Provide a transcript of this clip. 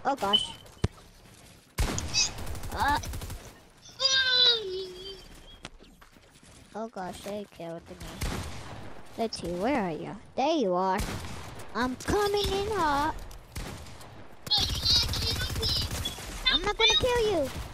Oh gosh. Ah. Oh gosh, they killed me. Let's see, where are you? There you are. I'm coming in hot. I'm not gonna kill you.